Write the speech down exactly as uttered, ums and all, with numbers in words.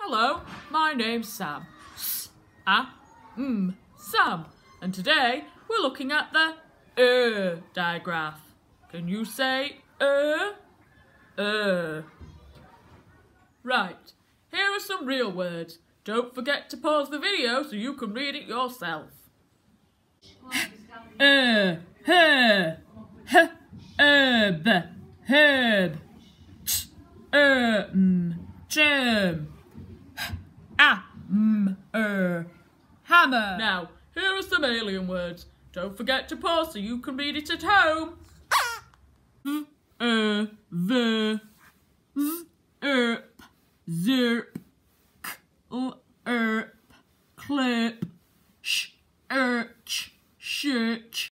Hello, my name's Sam. S A M Sam. And today we're looking at the er digraph. Can you say er? Er. Right, here are some real words. Don't forget to pause the video so you can read it yourself. Er, her, h, herb, herb, t, erm, germ, a, m, er, hammer. Now, here are some alien words. Don't forget to pause so you can read it at home. V, er, ver, z, erp, zerp, k, l, erp, clip, sh, erch, church,